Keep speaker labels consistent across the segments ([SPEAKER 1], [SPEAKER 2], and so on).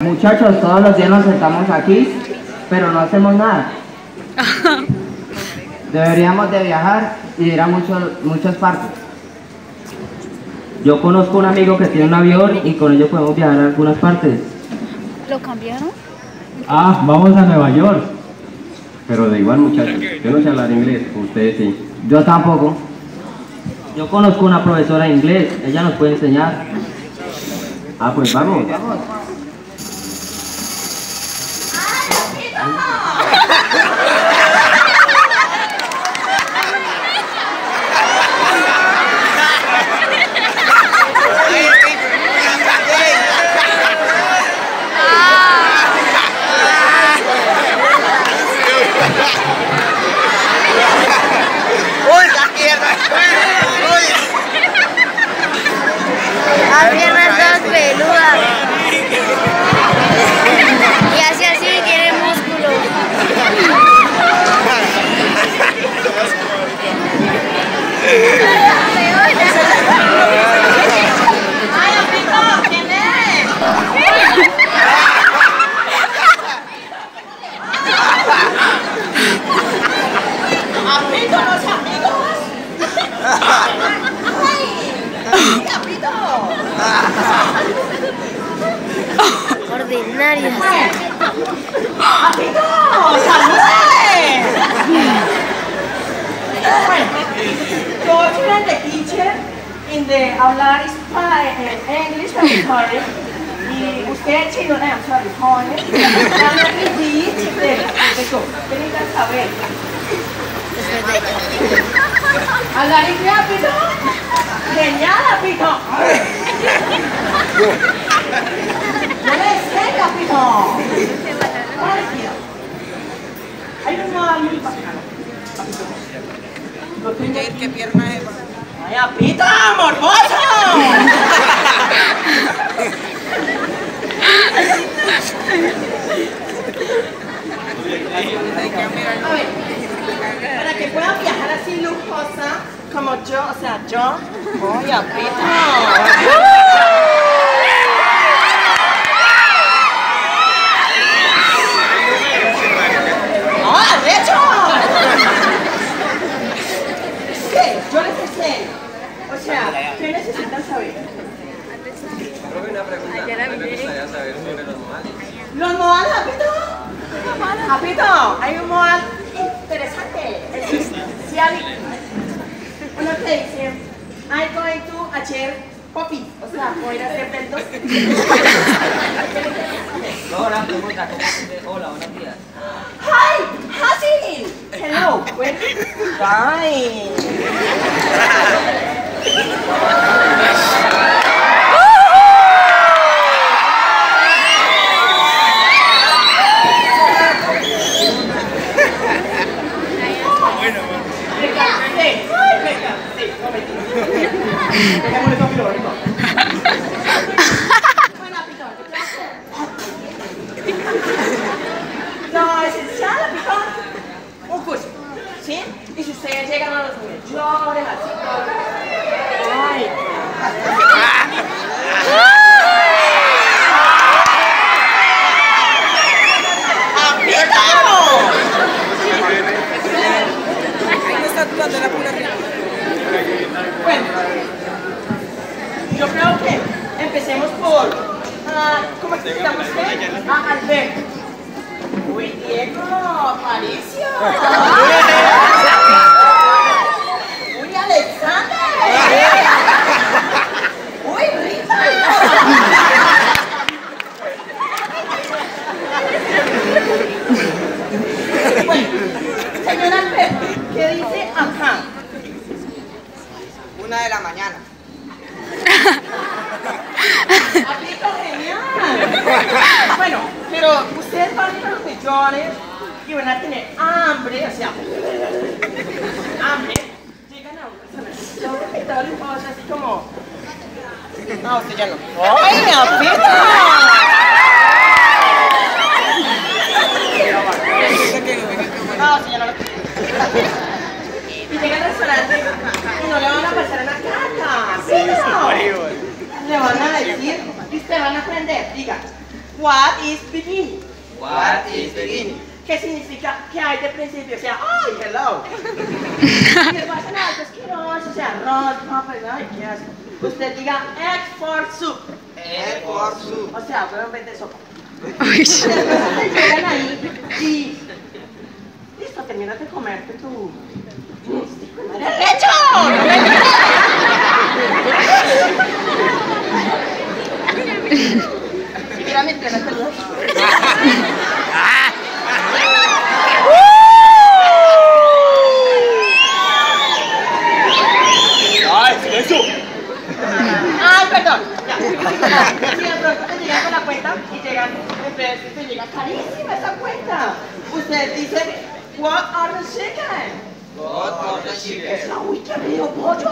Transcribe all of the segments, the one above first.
[SPEAKER 1] Muchachos, todos los días nos sentamos aquí, pero no hacemos nada. Deberíamos de viajar y ir a muchas partes. Yo conozco un amigo que tiene un avión y con ello podemos viajar a algunas partes.
[SPEAKER 2] ¿Lo cambiaron?
[SPEAKER 3] Ah, vamos a Nueva York. Pero da igual, muchachos, yo no sé hablar inglés, ustedes sí.
[SPEAKER 1] Yo tampoco. Yo conozco una profesora de inglés, ella nos puede enseñar.
[SPEAKER 3] Ah, pues vamos.
[SPEAKER 2] Las piernas todas peludas. Y así tiene músculo.
[SPEAKER 4] ¡Ay, Apito! ¿Quién es? ¡Apito, los amigos! ¡Ay! ¡Apito!
[SPEAKER 2] Ordinarios.
[SPEAKER 4] ¡Apito! ¡Salude! Bueno, yo soy the teacher in the hablar English and sorry. Y usted chino, I'm sorry, honey. Let me teach the show. ¿Qué necesitan saber? ¿Hablar inglés, Apito? ¡Genial, Apito! ¡No le sé, Apito! Hay un modo muy bacano. ¿Qué pierna es? ¡Ay, Apito, morboso! A ver, para que puedan viajar así lujosa como yo, o sea, yo voy a Apito. ¡Ah, de hecho! ¿Qué? Yo les enseño. O sea, ¿qué necesitan saber?
[SPEAKER 5] Una pregunta, me gustaría saber sobre los modales.
[SPEAKER 4] ¿Los modales, Apito? Apito, hay un modal interesante, esencial. Uno que dice, I'm going to hacer popi, o sea, voy a ir a hacer eventos.
[SPEAKER 5] Hola, pregunta, ¿cómo se dice? Hola, buenos días.
[SPEAKER 4] Hi, Hasil. Hello, well, bye. Lo esencial, Apito, un curso, ¿sí? Y si ustedes llegan a los mayores, así todo. ¡Ay! Bueno, yo creo que empecemos por, ¿cómo se llama usted? Alberto. Uy, Diego, Aparicio. Uy, Alexander. Uy, Rita. Bueno, señor Alberto, ¿qué dice acá?
[SPEAKER 6] 1 de la mañana.
[SPEAKER 4] Apito, genial. Bueno, pero ustedes van a ir a los millones y van a tener hambre, o sea, hambre. Llegan a un restaurante y todo lujoso, así como... No, usted ya no. ¡Ay, Apito! No, usted ya no lo... Y llega al restaurante y no le van a pasar una caca. ¿Sí, no? Le van a decir y ustedes van a aprender. Diga, What is beginning?
[SPEAKER 5] What is beginning?
[SPEAKER 4] ¿Qué significa que hay de principio? O sea, ¡ay, hello! Y le pasan algo asqueroso, o sea, arroz, papas, ay, ¿qué hace? Usted diga, egg for soup.
[SPEAKER 5] Egg for soup.
[SPEAKER 4] O sea, pero en vez de sopa. Entonces llegan ahí y... Listo, terminas de comerte tu... ¡Derecho! Y mira mi pierna peluda.
[SPEAKER 5] ¡Ay, silencio!
[SPEAKER 4] ¡Ay, perdón! Ya. Si de pronto te llegan con la cuenta y llegan, entonces te llega carísima esa cuenta. Usted dice, what are the chicken?
[SPEAKER 5] What are the chicken?
[SPEAKER 4] ¡Uy, qué rico pollo!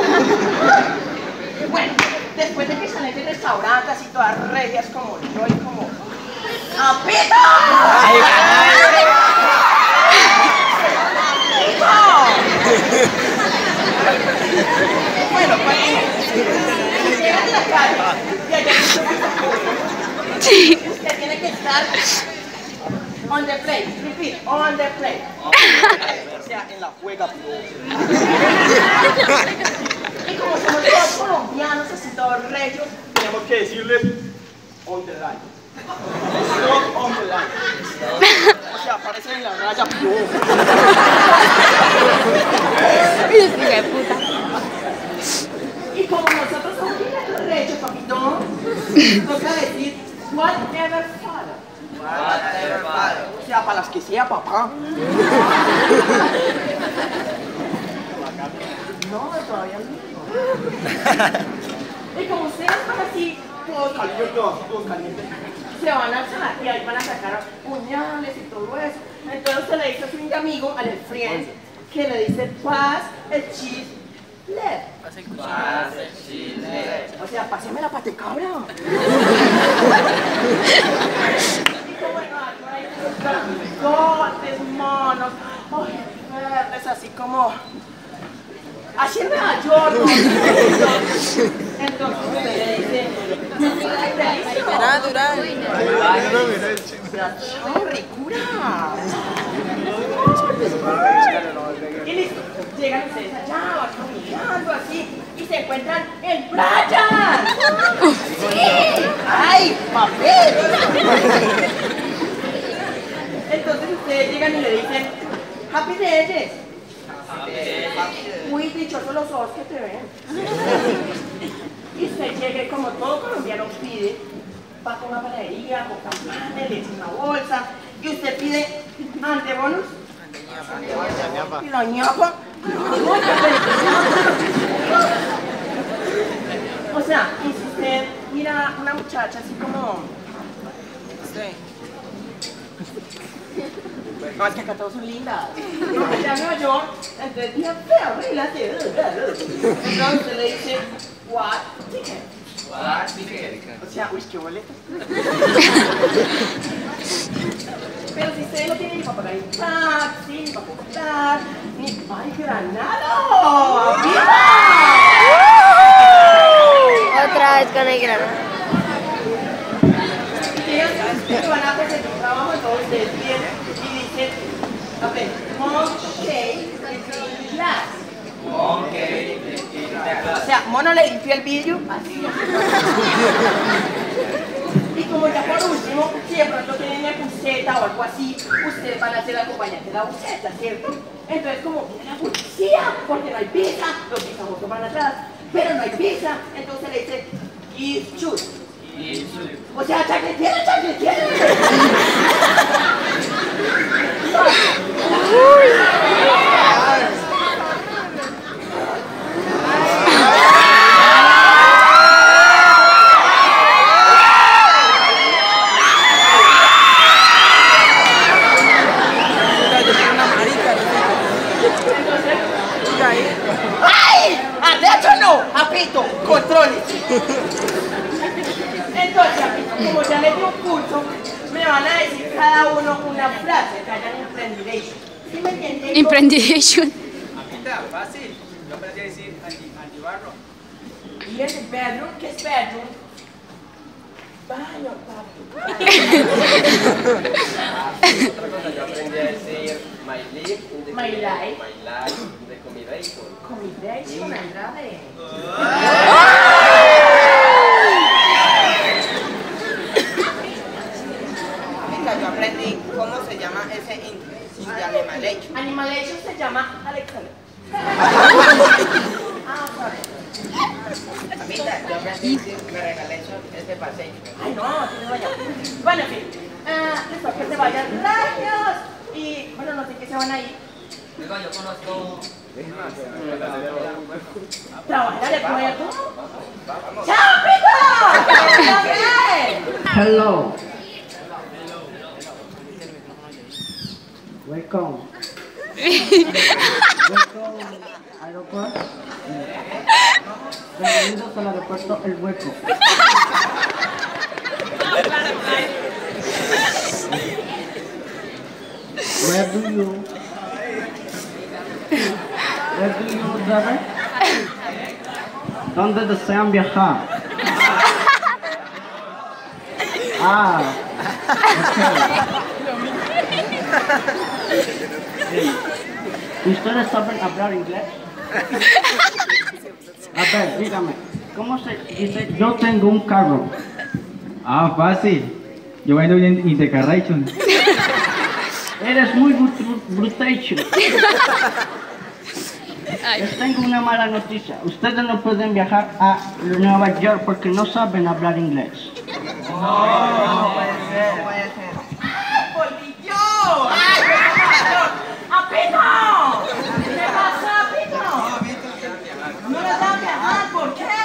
[SPEAKER 4] Bueno, después de que salen de restaurantes así todas regias como yo y como... ¡Apito! Bueno, pues llegan a la calle y allá usted tiene que estar on the plate, repeat, on the plate. O sea, en la juega. Y como somos todos colombianos, así todos regios, tenemos que decirles on the line. Stop on the line. O sea, aparecen en la raya. Y como nosotros somos regios, papito, toca decir whatever father.
[SPEAKER 5] Whatever father.
[SPEAKER 4] O sea, para las que sea, papá. No, todavía no. Y como ustedes van así, todos calientes, se van a alzar y ahí van a sacar puñales y todo eso. Entonces usted le dice a su amigo, al friend, que le dice, pass el cheese left.
[SPEAKER 5] Pass the cheese left.
[SPEAKER 4] O sea, páseme la patecabra. Y como bueno, hay unos grandotes, monos, ay, verdes, así como... Así en Nueva York, ¿no? Entonces usted le dice,
[SPEAKER 5] Natural.
[SPEAKER 4] ricura. Y listo, llegan ustedes allá, van caminando así, y se encuentran el Brian. ¡Sí! ¡Ay, papel! Entonces ustedes llegan y le dicen, Happy Reyes. Muy dichosos los ojos que te ven. Y usted llega y como todo colombiano pide, va con una panadería, con campanes, le echa una bolsa, y usted pide antebonus. Y la ñapa. O sea, y si usted mira a una muchacha así como... No, es que acá todos son lindas. Allá en Nueva York, entonces bien feo, entonces le dice, what ticket?
[SPEAKER 5] What ticket?
[SPEAKER 4] O sea, uy, qué boleto. Pero si ustedes no tienen ni para pagar un taxi, ni para comprar, ni para ir granado. ¡Viva!
[SPEAKER 2] Otra vez con el grano.
[SPEAKER 4] Ellos van a hacer su trabajo, entonces ustedes vienen y dicen, ok, monkey glass. O sea, mono le limpió el vidrio, así. Y como ya por último, si de pronto tienen una buceta o algo así, ustedes van a ser acompañantes de la buceta, ¿cierto? Entonces como viene la policía, porque no hay visa, los pisamotos van atrás, pero no hay visa, entonces le dicen, y shoot. O sea, chaquetiera. ¡Ay! ¡De hecho no! ¡Apito! ¡Controles! Entonces, como ya les di un curso, me van a decir cada uno una frase que hayan emprendidation. ¿Sí me entienden?
[SPEAKER 2] Emprendidation.
[SPEAKER 5] Amita, fácil. Yo podría decir antibarro.
[SPEAKER 4] Y en el bedroom, ¿qué es bedroom? Baño, papi.
[SPEAKER 5] Otra cosa, yo aprendí a decir my life,
[SPEAKER 4] My life.
[SPEAKER 5] my life, de comidation.
[SPEAKER 4] Comidation, agrade.
[SPEAKER 6] Yo aprendí cómo se llama ese de Animalation.
[SPEAKER 4] Animalation se llama Alexander. Sorry.
[SPEAKER 6] Amita, yo aprendí me regalé este paseo.
[SPEAKER 4] Ay, no, que se vaya. Bueno, en fin. Listo, que se vayan regios. Y, bueno, no sé qué se van a ir.
[SPEAKER 1] Oiga, yo conozco.
[SPEAKER 4] Trabajar de puerto. ¡Chao, Pito!
[SPEAKER 7] Hello. Welcome. Welcome, aeropuerto. Bienvenidos al aeropuerto El Hueco. Where do you driver? ¿Dónde desean viajar? Ah, okay. ¿Ustedes saben hablar inglés? A ver, dígame, ¿cómo se dice yo tengo un carro?
[SPEAKER 8] Ah, fácil. Yo vendo en Intercarration.
[SPEAKER 7] Eres muy brutation. Les tengo una mala noticia. Ustedes no pueden viajar a Nueva York porque no saben hablar inglés.
[SPEAKER 6] No puede ser.
[SPEAKER 4] ¡Bolillo! ¡Ay, ¡Apito! ¿Qué pasa, Apito? No le dan viajar, ¿por qué?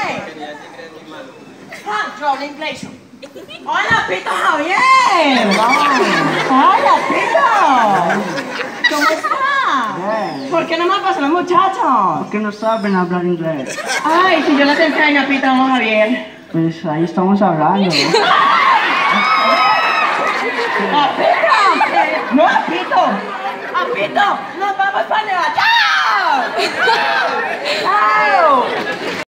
[SPEAKER 4] Yo hablo inglés. ¡Hola, Pito Javier! ¡Hola, Pito! ¿Cómo está?
[SPEAKER 7] Bien.
[SPEAKER 4] ¿Por qué no me pasan los muchachos?
[SPEAKER 7] Porque no saben hablar inglés.
[SPEAKER 4] Ay, si yo no te enseño, Pito Javier.
[SPEAKER 7] Pues ahí estamos hablando.
[SPEAKER 4] ¡Apito! ¡No, Apito! ¡Apito! ¡Nos vamos para Nueva York! ¡Chao!